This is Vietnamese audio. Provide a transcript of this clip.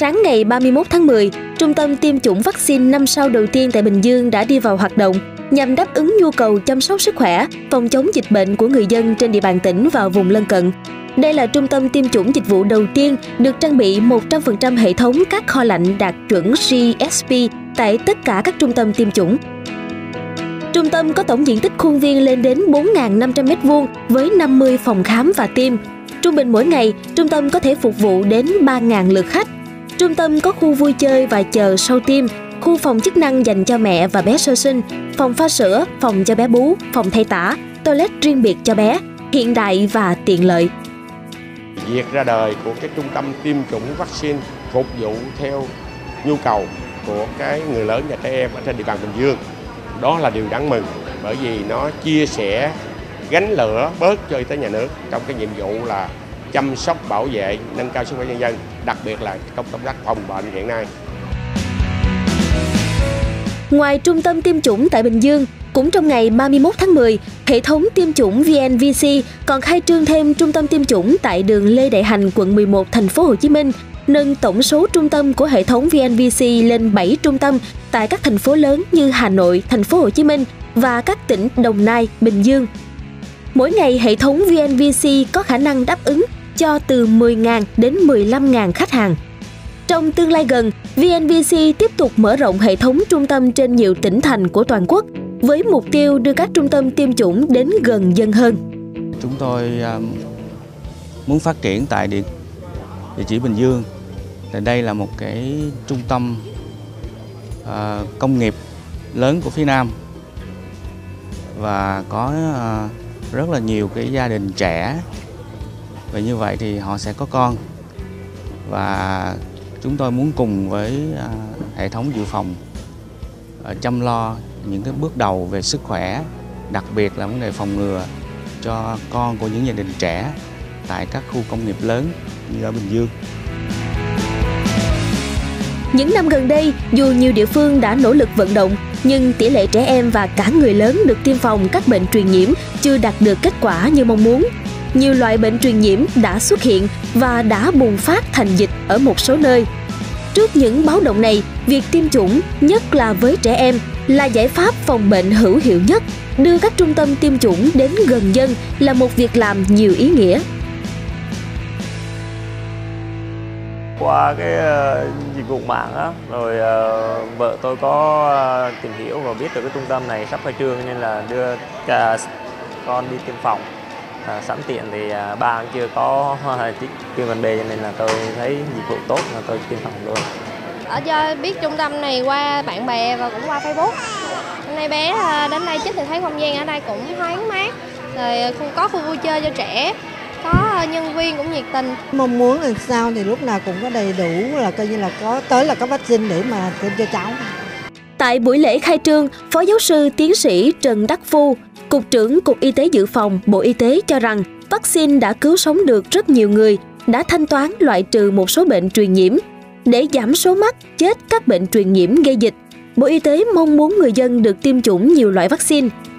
Sáng ngày 31 tháng 10, Trung tâm tiêm chủng vaccine 5 sao đầu tiên tại Bình Dương đã đi vào hoạt động nhằm đáp ứng nhu cầu chăm sóc sức khỏe, phòng chống dịch bệnh của người dân trên địa bàn tỉnh và vùng lân cận. Đây là trung tâm tiêm chủng dịch vụ đầu tiên được trang bị 100% hệ thống các kho lạnh đạt chuẩn GSP tại tất cả các trung tâm tiêm chủng. Trung tâm có tổng diện tích khuôn viên lên đến 4.500 m² với 50 phòng khám và tiêm. Trung bình mỗi ngày, trung tâm có thể phục vụ đến 3.000 lượt khách. Trung tâm có khu vui chơi và chờ sau tiêm, khu phòng chức năng dành cho mẹ và bé sơ sinh, phòng pha sữa, phòng cho bé bú, phòng thay tã, toilet riêng biệt cho bé, hiện đại và tiện lợi. Việc ra đời của cái trung tâm tiêm chủng vaccine phục vụ theo nhu cầu của cái người lớn và trẻ em ở trên địa bàn Bình Dương, đó là điều đáng mừng, bởi vì nó chia sẻ gánh lửa bớt cho y tế nhà nước trong cái nhiệm vụ là chăm sóc, bảo vệ, nâng cao sức khỏe nhân dân, đặc biệt là trong công tác phòng bệnh hiện nay. Ngoài trung tâm tiêm chủng tại Bình Dương, cũng trong ngày 31 tháng 10, hệ thống tiêm chủng VNVC còn khai trương thêm trung tâm tiêm chủng tại đường Lê Đại Hành, quận 11, thành phố Hồ Chí Minh, nâng tổng số trung tâm của hệ thống VNVC lên 7 trung tâm tại các thành phố lớn như Hà Nội, thành phố Hồ Chí Minh và các tỉnh Đồng Nai, Bình Dương. Mỗi ngày, hệ thống VNVC có khả năng đáp ứng cho từ 10.000 đến 15.000 khách hàng. Trong tương lai gần, VNVC tiếp tục mở rộng hệ thống trung tâm trên nhiều tỉnh thành của toàn quốc, với mục tiêu đưa các trung tâm tiêm chủng đến gần dân hơn. Chúng tôi muốn phát triển tại địa chỉ Bình Dương. Đây là một cái trung tâm công nghiệp lớn của phía Nam và có rất là nhiều cái gia đình trẻ, và như vậy thì họ sẽ có con, và chúng tôi muốn cùng với hệ thống dự phòng chăm lo những cái bước đầu về sức khỏe, đặc biệt là vấn đề phòng ngừa cho con của những gia đình trẻ tại các khu công nghiệp lớn như ở Bình Dương. Những năm gần đây, dù nhiều địa phương đã nỗ lực vận động, nhưng tỷ lệ trẻ em và cả người lớn được tiêm phòng các bệnh truyền nhiễm chưa đạt được kết quả như mong muốn. Nhiều loại bệnh truyền nhiễm đã xuất hiện và đã bùng phát thành dịch ở một số nơi. Trước những báo động này, việc tiêm chủng, nhất là với trẻ em, là giải pháp phòng bệnh hữu hiệu nhất. Đưa các trung tâm tiêm chủng đến gần dân là một việc làm nhiều ý nghĩa. Qua cái dịch vụ mạng á, rồi vợ tôi có tìm hiểu và biết được cái trung tâm này sắp khai trương nên là đưa con đi tiêm phòng. Sẵn tiện thì ba chưa có viêm gan B cho nên là tôi thấy dịch vụ tốt là tôi tiêm phòng luôn. Do biết trung tâm này qua bạn bè và cũng qua Facebook. Hôm nay bé đến đây chích thì thấy không gian ở đây cũng thoáng mát, rồi có khu vui chơi cho trẻ, có nhân viên cũng nhiệt tình. Mong muốn làm sao thì lúc nào cũng có đầy đủ, là coi như là có vaccine để mà tiêm cho cháu. Tại buổi lễ khai trương, Phó Giáo sư Tiến sĩ Trần Đắc Phu, Cục trưởng Cục Y tế Dự phòng, Bộ Y tế cho rằng vaccine đã cứu sống được rất nhiều người, đã thanh toán loại trừ một số bệnh truyền nhiễm. Để giảm số mắc, chết các bệnh truyền nhiễm gây dịch, Bộ Y tế mong muốn người dân được tiêm chủng nhiều loại vaccine,